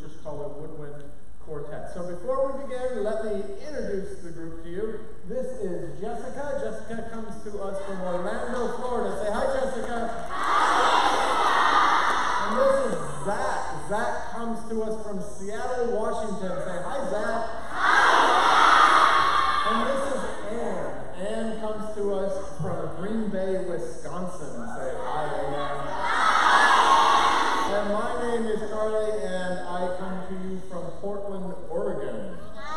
just call a woodwind quartet. So before we begin, let me introduce the group to you. This is Jessica. Jessica comes to us from Orlando, Florida. Say hi, Jessica. Hi. And this is Zach. Zach comes to us from Seattle, Washington. Say hi, Zach. Hi. And this is Ann. Ann comes to us from Green Bay, Wisconsin. Say hi, Ann. And my name is Charlie, and I come to you from Portland, Oregon.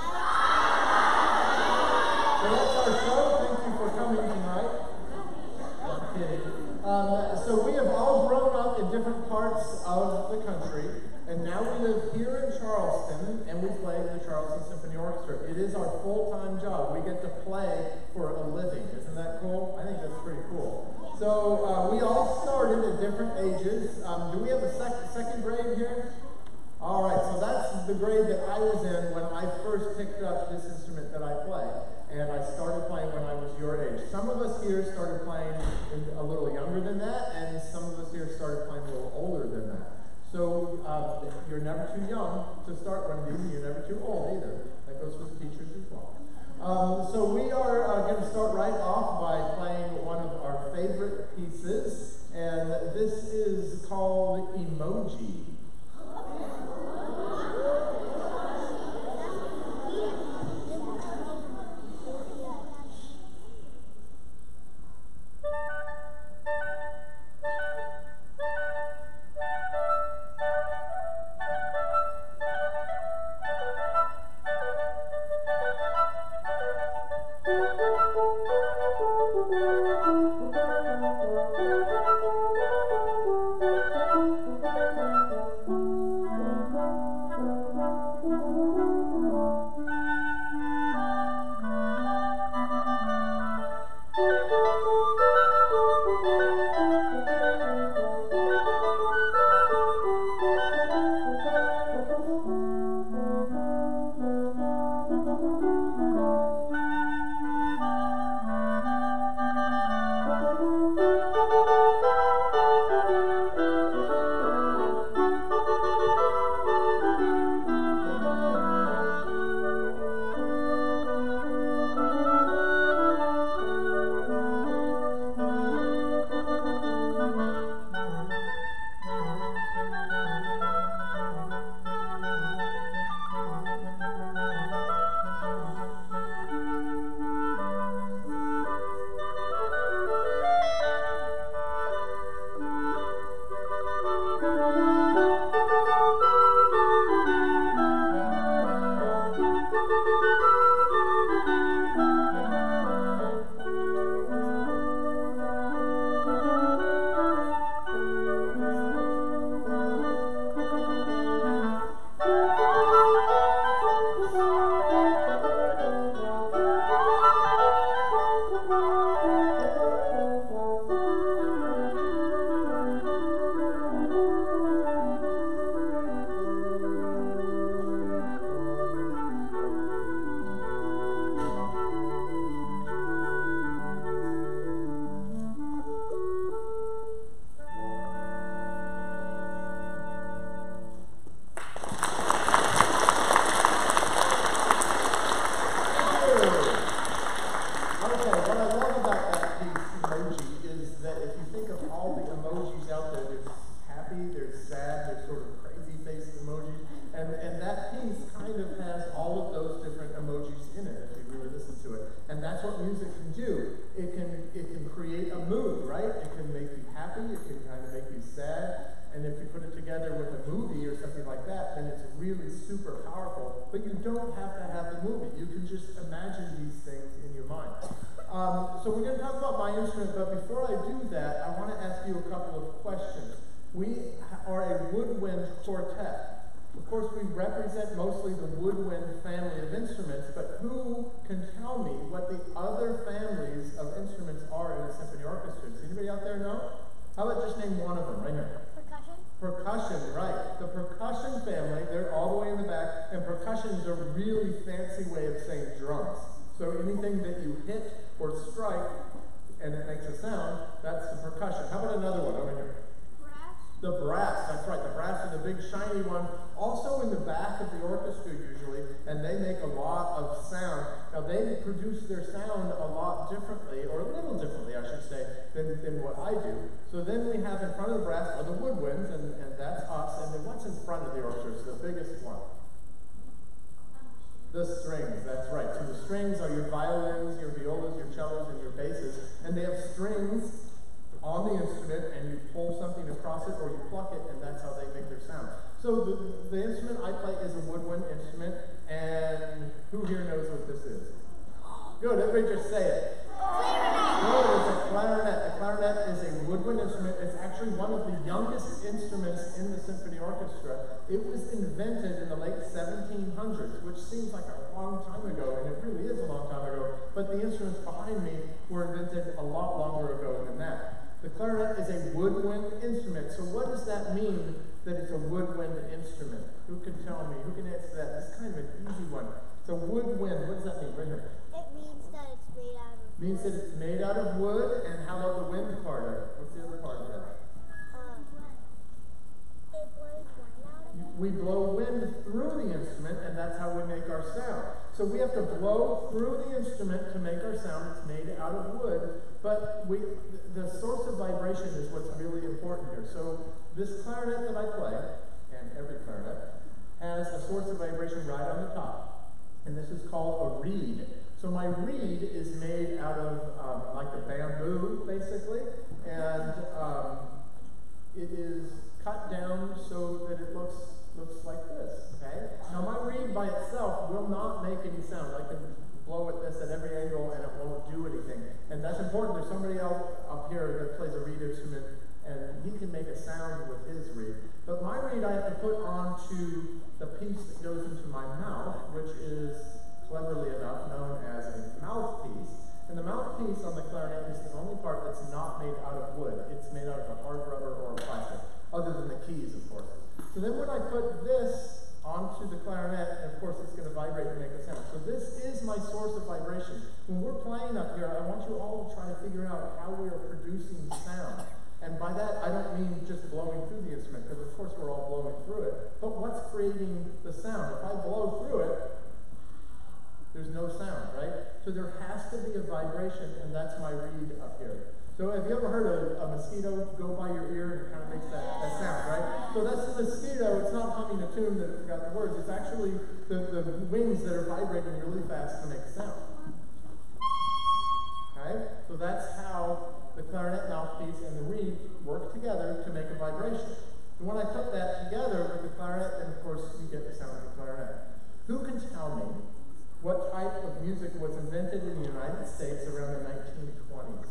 So that's our show. Thank you for coming tonight. I'm kidding. So we have all grown up in different parts of the country, and now we live here in Charleston, and we play in the Charleston Symphony Orchestra. It is our full-time job. We get to play for a living. Isn't that cool? I think that's pretty cool. So we all started at different ages. Do we have a second grade here? All right, so that's the grade that I was in when I first picked up this instrument that I play. And I started playing when I was your age. Some of us here started playing a little younger than that, and some of us here started playing a little older than that. So you're never too young to start one of these, and you're never too old either. That goes for the teachers as well. So we are going to start right off by playing one of our favorite pieces, and this is called Emoji. So we're going to talk about my instrument, but before I do that, I want to ask you a couple of questions. We are a woodwind quartet. Of course, we represent mostly the woodwind family of instruments, but who can tell me what the other families of instruments are in a symphony orchestra? Does anybody out there know? How about just name one of them right here? Percussion. Percussion, right. The percussion family, they're all the way in the back, and percussion is a really fancy way of saying drums. So anything that you hit or strike and it makes a sound, that's the percussion. How about another one over here? Brass. The brass, that's right, the brass is the big shiny one, also in the back of the orchestra usually, and they make a lot of sound. Now they produce their sound a lot differently, or a little differently I should say, than what I do. So then we have in front of the brass are the woodwinds, and that's us, and then what's in front of the orchestra, the biggest one? The strings, that's right. So the strings are your violins, your violas, your cellos, and your basses, and they have strings on the instrument, and you pull something across it or you pluck it, and that's how they make their sound. So the instrument I play is a woodwind instrument, and who here knows what this is? Good, everybody just say it. No, it's a clarinet. A clarinet is a woodwind instrument. It's actually one of the youngest instruments in the symphony orchestra. It was invented in the late 1700s, which seems like a long time ago, and it really is a long time ago, but the instruments behind me were invented a lot longer ago than that. The clarinet is a woodwind instrument. So what does that mean that it's a woodwind instrument? Who can tell me? Who can answer that? It's kind of an easy one. So woodwind, what does that mean? Right here. It means that it's made out of wood. Means that it's made out of wood, and how about the wind part of it? What's the other part of it? It blows wind out of it. We blow wind through the instrument, and that's how we make our sound. So we have to blow through the instrument to make our sound. It's made out of wood, but the source of vibration is what's really important here. So this clarinet that I play, and every clarinet, has a source of vibration right on the top, and this is called a reed. So my reed is made out of like a bamboo, basically, and it is cut down so that it looks like this, okay? Now my reed by itself will not make any sound. I can blow at this at every angle and it won't do anything. And that's important. There's somebody else up here that plays a reed instrument and he can make a sound with his reed. But my reed I have to put onto the piece that goes into my mouth, which is cleverly enough known as a mouthpiece. And the mouthpiece on the clarinet is the only part that's not made out of wood. It's made out of a hard rubber or a plastic, other than the keys, of course. So then when I put this onto the clarinet, and of course it's going to vibrate and make a sound. So this is my source of vibration. When we're playing up here, I want you all to try to figure out how we are producing sound. And by that, I don't mean just blowing through the instrument, because of course we're all blowing through it, but what's creating the sound? If I blow through it, there's no sound, right? So there has to be a vibration, and that's my reed up here. So have you ever heard a mosquito go by your ear and it kind of makes that sound, right? So that's the mosquito. It's not humming a tune that it forgot the words. It's actually the wings that are vibrating really fast to make a sound. Okay? So that's how the clarinet mouthpiece and the reed work together to make a vibration. And when I put that together with the clarinet, then of course you get the sound of the clarinet. Who can tell me what type of music was invented in the United States around the 1920s?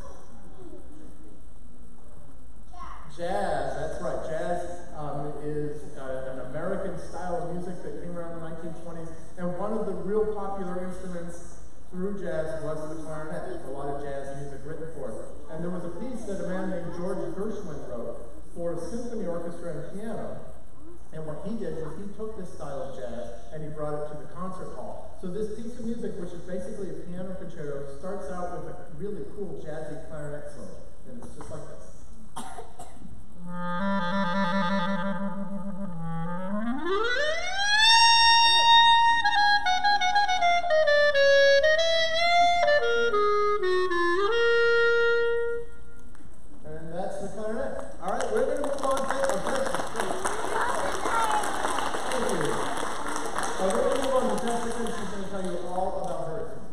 Jazz, that's right. Jazz is an American style of music that came around the 1920s, and one of the real popular instruments through jazz was the clarinet. There's a lot of jazz music written for it. And there was a piece that a man named George Gershwin wrote for a symphony orchestra and piano, and what he did was he took this style of jazz and he brought it to the concert hall. So this piece of music, which is basically a piano concerto, starts out with a really cool jazzy clarinet solo, and it's just like this. And that's the clarinet. All right, we're going to move on to Thank you. We're going to move on to Jessica, and she's going to tell you all about her instrument.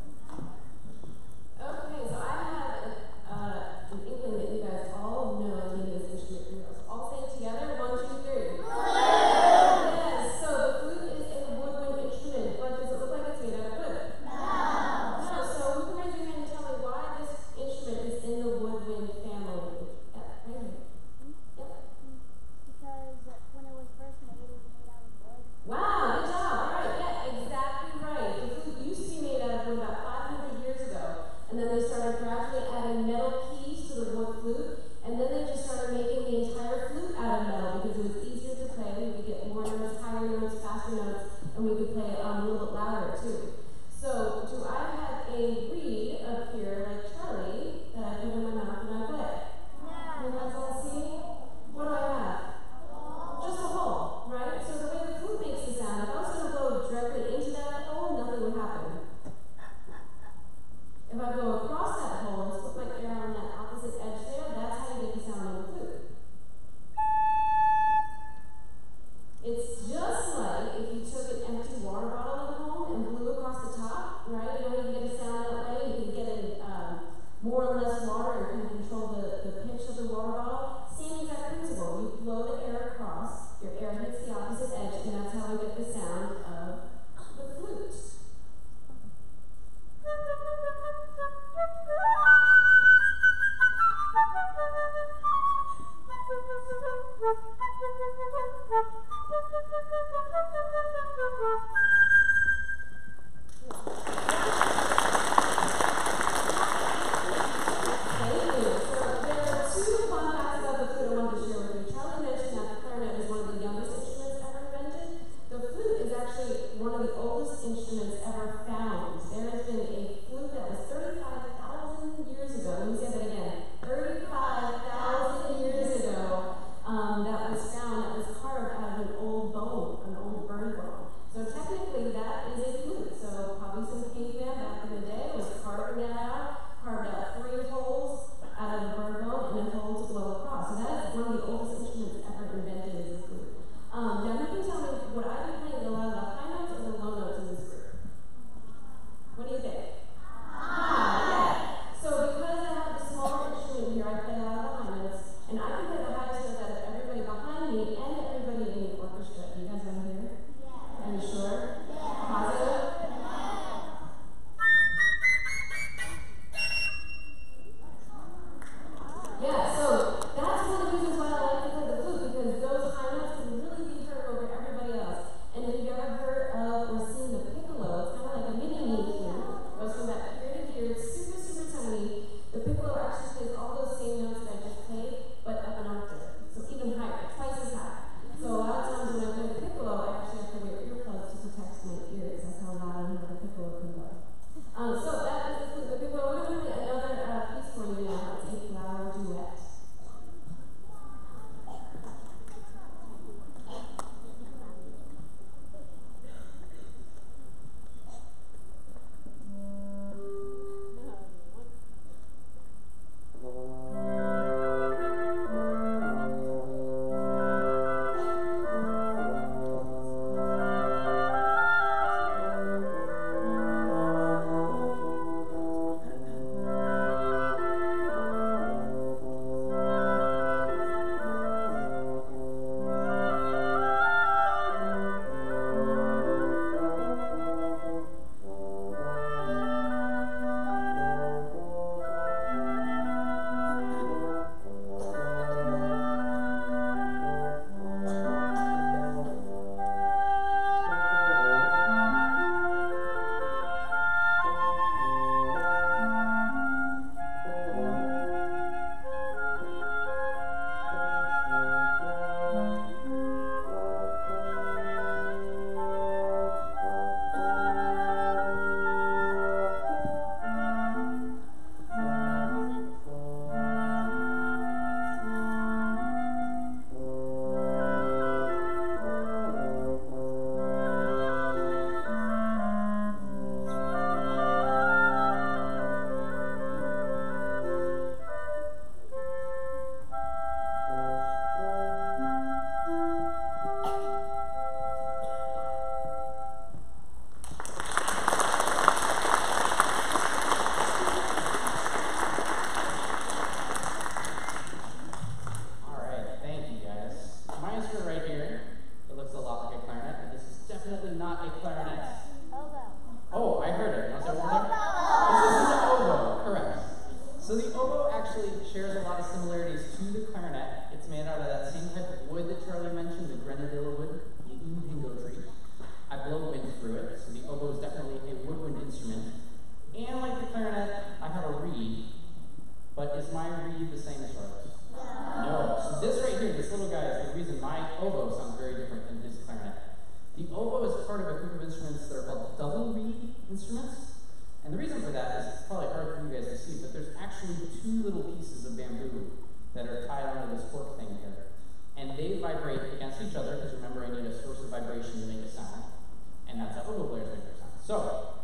Okay, so I have an inkling that you guys all know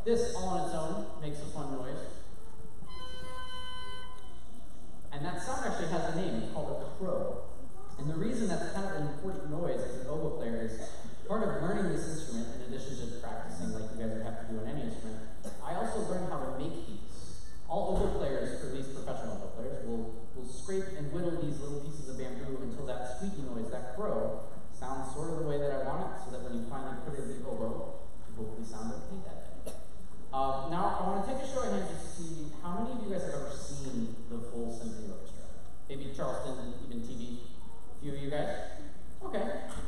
This, all on its own, makes a fun noise. And that sound actually has a name. It's called a crow. And the reason that's kind of an important noise as an oboe player is part of learning this instrument, in addition to practicing like you guys would have to do on any instrument, I also learned how to make these. All oboe players, or at least professional oboe players, will scrape and whittle these little pieces of bamboo until that squeaky noise, that crow, sounds sort of the way that I want it, so that when you finally put it in the oboe, it will hopefully sound okay that day. Now, I want to take a show of hands just to see how many of you guys have ever seen the full symphony orchestra. Maybe Charleston, even TV. A few of you guys? Okay.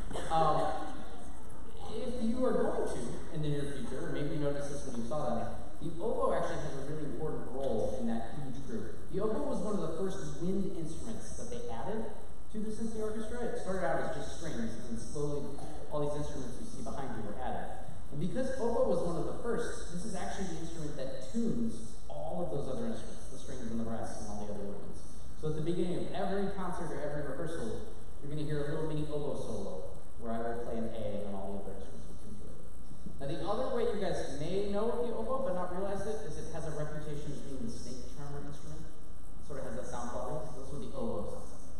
If you are going to in the near future, or maybe you noticed this when you saw that, the oboe actually has a really important role in that huge group. The oboe was one of the first wind instruments that they added to the symphony orchestra. It started out as just strings, and then slowly all these instruments you see behind you were added. And because oboe was one of the first, this is actually the instrument that tunes all of those other instruments, the strings and the brass and all the other woodwinds. So at the beginning of every concert or every rehearsal, you're going to hear a little mini oboe solo, where I will play an A and all the other instruments will tune to it. Now the other way you guys may know of the oboe, but not realize it, is it has a reputation as being the snake charmer instrument. It sort of has that sound quality. So that's what the oboe sounds like.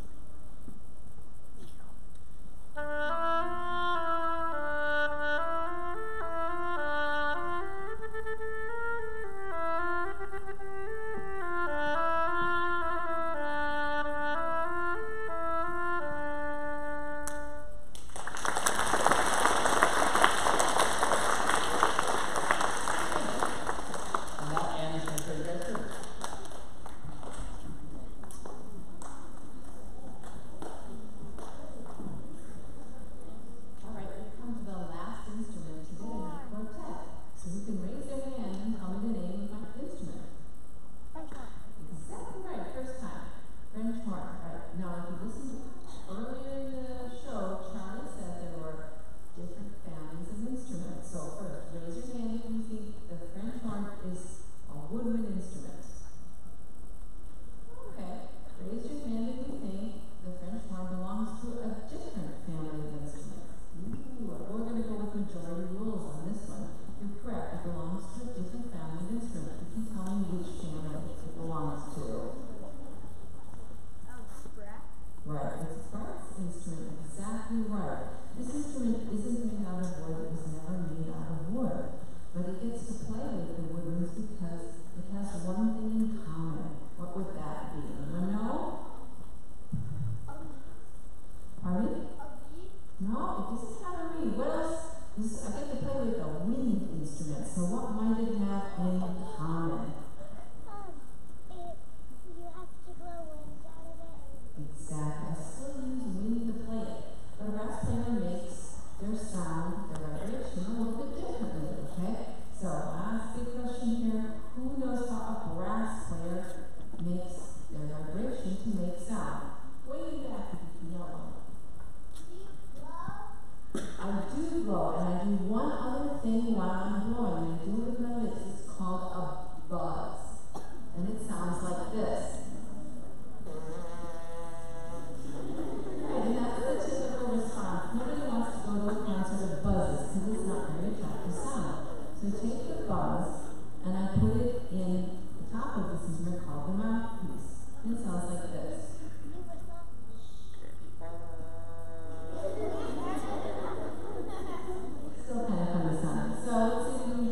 Still kind of fun to sound. So let's see if we can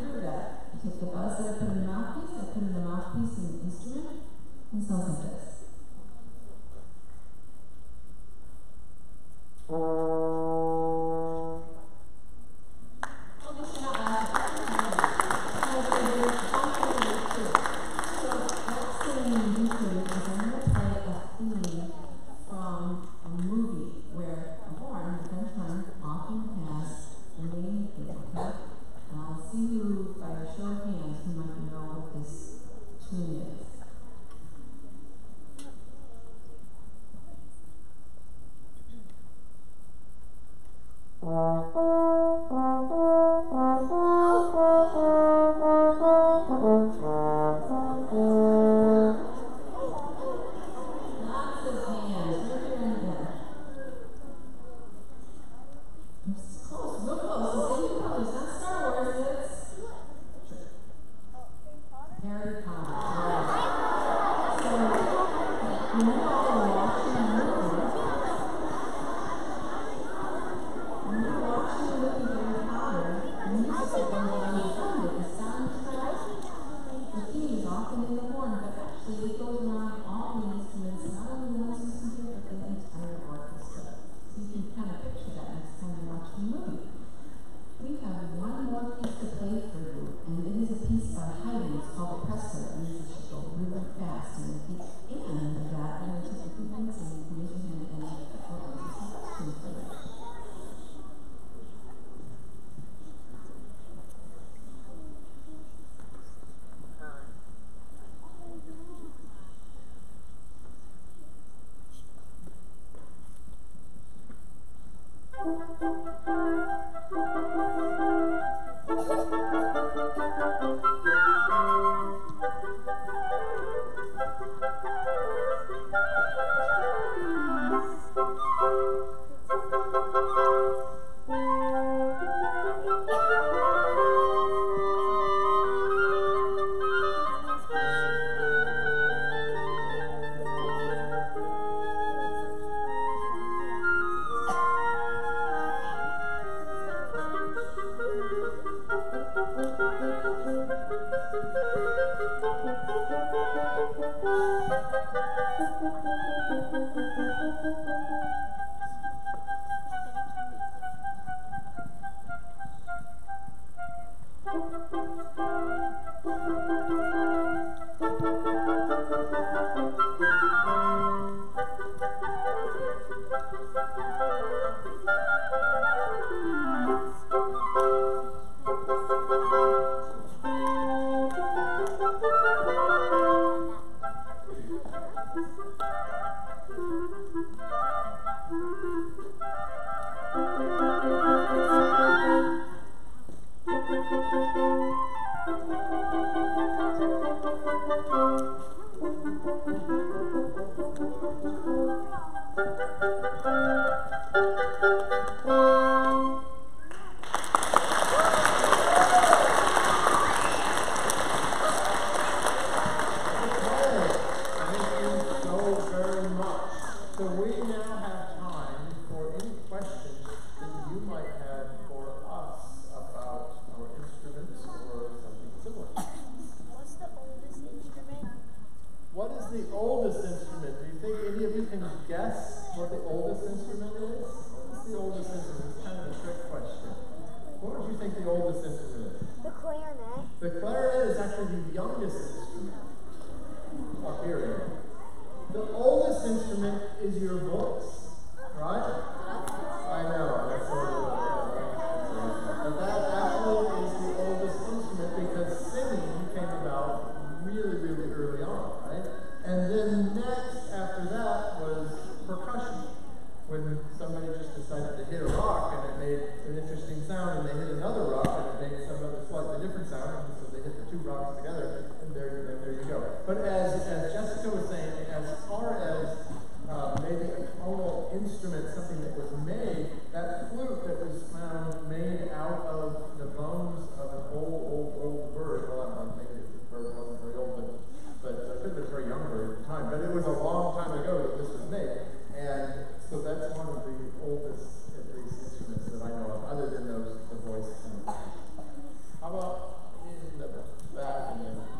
think the oldest instrument is? The clarinet. The clarinet is actually the youngest instrument. Up here. The oldest instrument is your voice, right? I know, that's sort of right? But that actually is the oldest instrument because singing came about really, really early on, right? And then next after that was percussion. When somebody just decided to hit a rock and it made an interesting sound, and they hit another rock and it made some other slightly different sound, and so they hit the two rocks together, and there you go. But as Jessica was saying, as far as maybe a tonal instrument, something that was made, that flute that was found made out of the bones of an old bird. Well, I don't know, maybe the bird wasn't very old, but it could have been a very young bird at the time. But it was a long time ago that this was made. And so that's one of the oldest, at least, instruments that I know of, other than the voice and the band. How about in the back?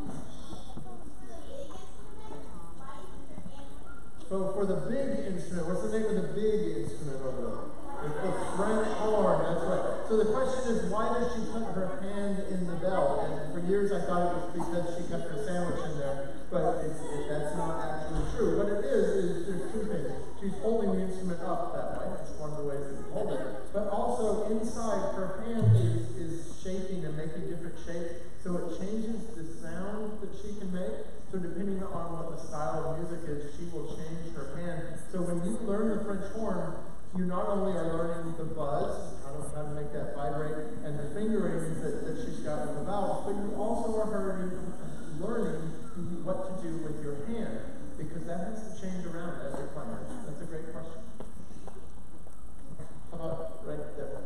So for the big instrument, what's the name of the big instrument over there? It's the French horn, that's right. So the question is, why does she put her hand in the bell? And for years I thought it was because she kept her sandwich in there, but that's not actually true. What it is there's two things. She's holding the instrument up that way. That's one of the ways that you hold it. But also inside, her hand is shaping and making different shapes, so it changes the sound that she can make. So depending on what the style of music is, she will change her hand. So when you learn the French horn, you not only are learning the buzz, how to make that vibrate, and the fingerings that she's got with the vowels, but you also are learning what to do with your hand, because that has to change around as you're playing. That's a great question. How about right there?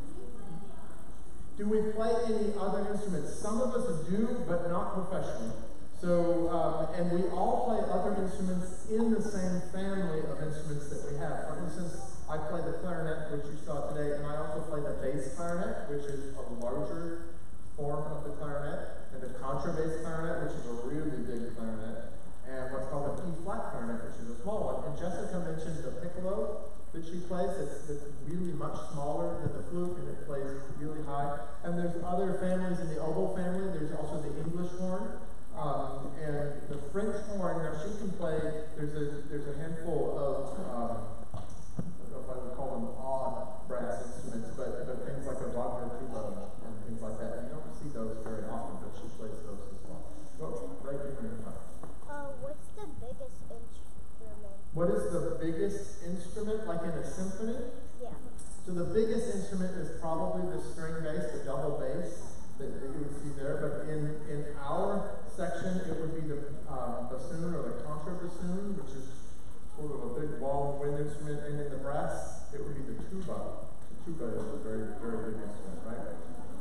Do we play any other instruments? Some of us do, but not professionally. So, and we all play other instruments in the same family of instruments that we have. For instance, I play the clarinet, which you saw today, and I also play the bass clarinet, which is a larger form of the clarinet, and the contrabass clarinet, which is a really big clarinet, and what's called an E-flat clarinet, which is a small one. And Jessica mentioned the piccolo that she plays. It's really much smaller than the flute, and it plays really high. And there's other families in the oboe family. There's also the English horn. And the French horn, now she can play, there's a handful of, I don't know if I would call them odd brass instruments, but things like a Wagner tuba and things like that. You don't see those very often, but she plays those as well. Go right here in the front. What's the biggest instrument? What is the biggest instrument, like in a symphony? Yeah. So the biggest instrument is probably the string bass, the double bass that you would see there. But in our section, it would be the bassoon or the contrabassoon, which is sort of a big long wind instrument. And in the brass, it would be the tuba. The tuba is a very, very big instrument, right?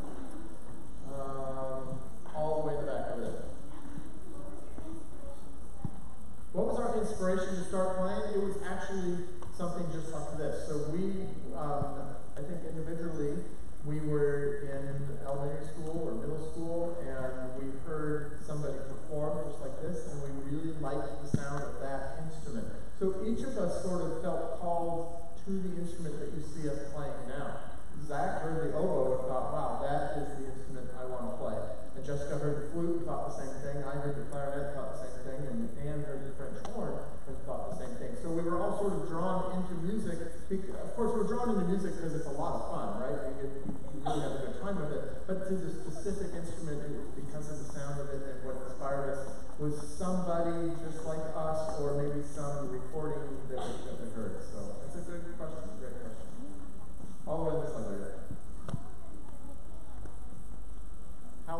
All the way to the back of it. What was our inspiration to start playing? It was actually something just like this. So we, I think individually, we were in elementary school or middle school, and we heard somebody perform just like this, and we really liked the sound of that instrument. So each of us sort of felt called to the instrument that you see us playing now. Zach heard the oboe and thought, wow, that is the instrument I want to play. And Jessica heard the flute and thought the same thing. I heard the clarinet and thought the same thing. And Anne heard the French horn and thought the same thing. So we were all sort of drawn into music. Of course, we're drawn into music because it's a lot of fun, right? You really have a good time with it. But to the specific instrument, it was because of the sound of it, and what inspired us was somebody just like us, or maybe some recording that we heard. So that's a good question, great question. All the way this way there. How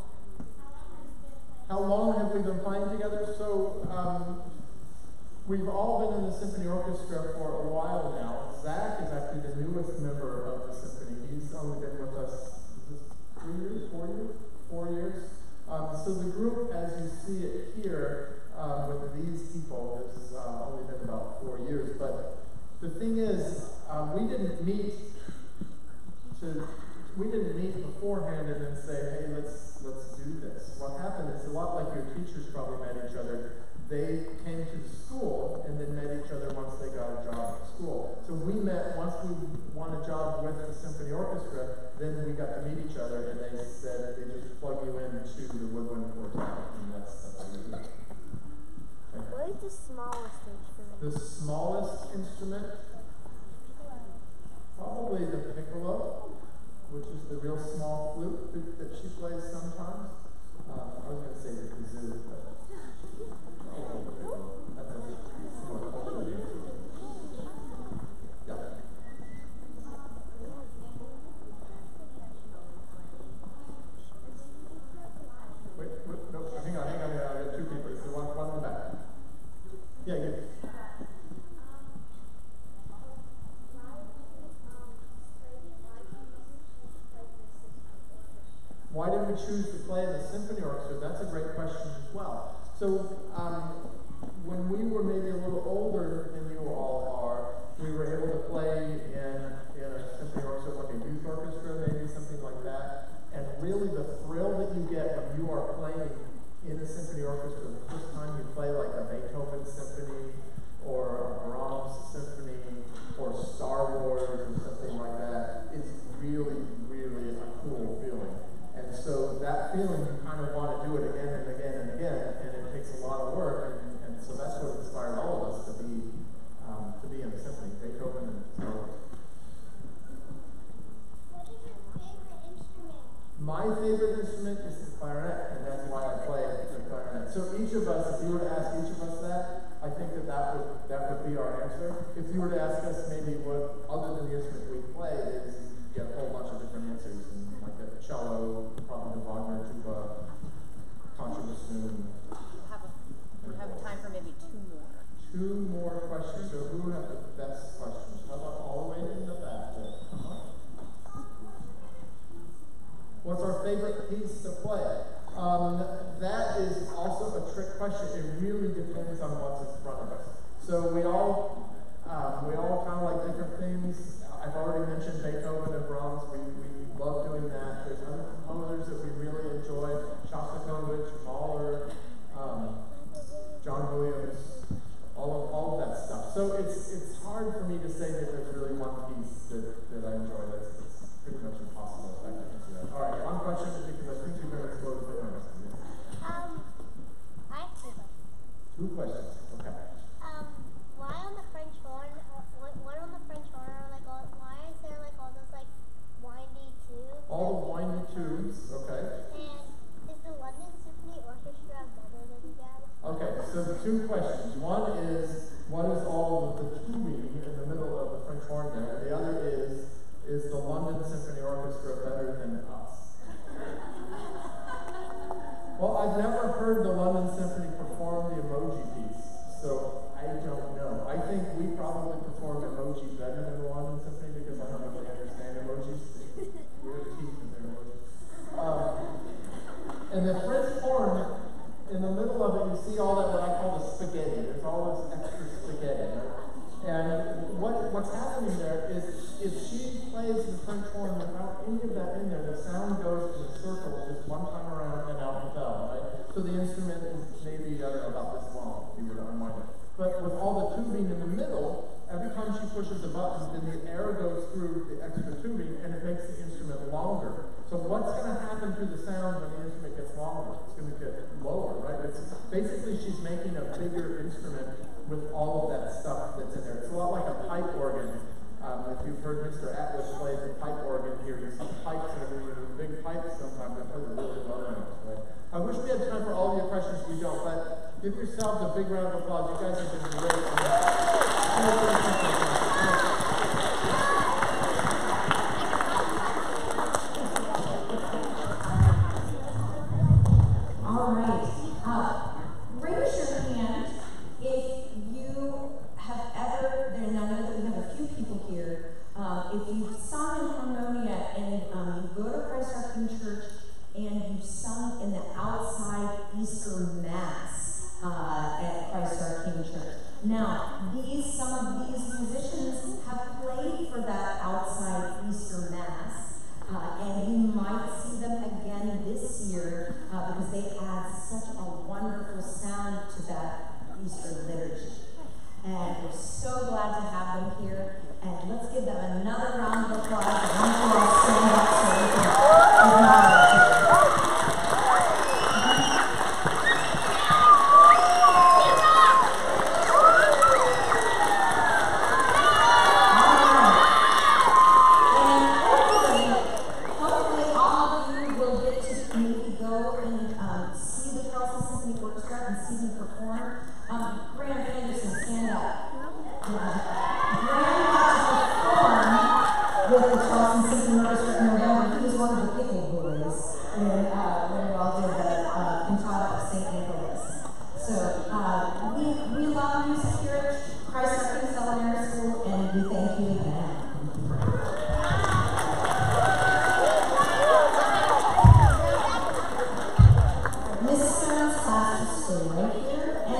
long have we been playing together? So we've all been in the Symphony Orchestra for a while now. Zach is actually the newest member of the Symphony. He's only been with us 3 years, 4 years? 4 years. So the group, as you see it here, with these people, has only been about 4 years. But the thing is, we didn't meet beforehand and then say, hey, let's do this. What happened is a lot like your teachers probably met each other. they came to the school and then met each other once they got a job at school. So we met once we won a job with the Symphony Orchestra, then we got to meet each other, and they said they just plug you into the woodwind quartet, and that's what we do. What is the smallest instrument? The smallest instrument, probably the piccolo, which is the real small flute that she plays sometimes. I was going to say the kazoo, but that's a more cultural instrument. Yeah. Wait, no, hang on. I got two people. So one in the back. Yeah, you. Why did we choose to play in the symphony orchestra? That's a great question as well. So when we were maybe a little older than you all are, we were able to play in a symphony orchestra, like a youth orchestra, maybe something like that. And really the thrill that you get when you are playing in a symphony orchestra, the first time you play like a Beethoven symphony or a Brahms symphony or Star Wars or something like that, it's really, really a cool feeling. And so that feeling, you kind of want to do it again and again and again, and it takes a lot of work, and so that's what inspired all of us to be in the symphony, Beethoven and Star Wars. What is your favorite instrument? My favorite instrument is the clarinet, and that's why I play the clarinet. So each of us, if you were to ask each of us that, I think that would be our answer. If you were to ask us maybe what, other than the instrument we play, is you get a whole bunch of different answers. And like a cello, probably the Wagner tuba, contrabassoon. We have time for maybe two more. Two more questions. So who have the best questions? How about all the way in the back there? What's our favorite piece to play? That is also a trick question. It really depends on what's in front of us. So we all kind of like different things. I've already mentioned Beethoven and Brahms. We love doing that. There's other composers that we really enjoy: Shostakovich, Mahler, John Williams, all of that stuff. So it's hard for me to say that there's really one piece that I enjoy. It's pretty much impossible if I can answer that. All right, one question because I think you're going to explode the numbers. I have two questions. Two questions. Okay. Why on the French horn? What on the French horn are like all? Why is there like all those like windy tubes? All the windy tubes. Okay. And is the London Symphony Orchestra better than you guys? Okay. So two questions. One is all of the tubing in the middle of the French horn there, and the other is the London Symphony Orchestra better than us? Well, I've never heard the London Symphony perform the emoji piece, so I don't know. I think we probably performed emoji better than the London Symphony because I don't really understand emojis. Weird teeth in their emojis. And the French horn, in the middle of it, you see all that what I call the spaghetti. There's all this extra spaghetti. And what's happening there is if she plays the French horn without any of that in there, the sound goes in a circle just one time around and out the bell, right? So the instrument is maybe, I don't know, about this long if you were to unwind it. But with all the tubing in the middle, every time she pushes a button, then the air goes through the extra tubing and it makes the instrument longer. So what's going to happen to the sound when the instrument gets longer? It's going to get lower, right? It's basically she's making a bigger instrument with all of that stuff that's in there. It's a lot like a pipe organ. If you've heard Mr. Atwood play the pipe organ here, you see pipes and everything, big pipes sometimes that play really low notes, right? I wish we had time for all of your questions. We don't, but give yourselves a big round of applause. You guys have been great.